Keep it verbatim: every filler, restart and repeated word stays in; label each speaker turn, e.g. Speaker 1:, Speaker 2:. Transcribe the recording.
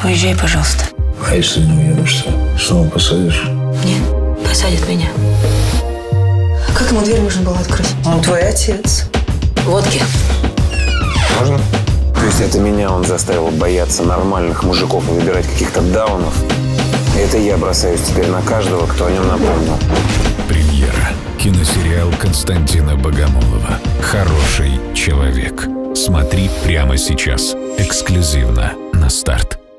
Speaker 1: Уезжай, пожалуйста.
Speaker 2: А если не уеду, что? Снова посадишь?
Speaker 1: Нет, посадят меня.
Speaker 3: Как ему дверь можно было открыть? Он твой отец.
Speaker 1: Водки.
Speaker 4: Можно? То есть это меня он заставил бояться нормальных мужиков и выбирать каких-то даунов? И это я бросаюсь теперь на каждого, кто о нем напомнил.
Speaker 5: Премьера. Киносериал Константина Богомолова «Хороший человек». Смотри прямо сейчас. Эксклюзивно на Старт.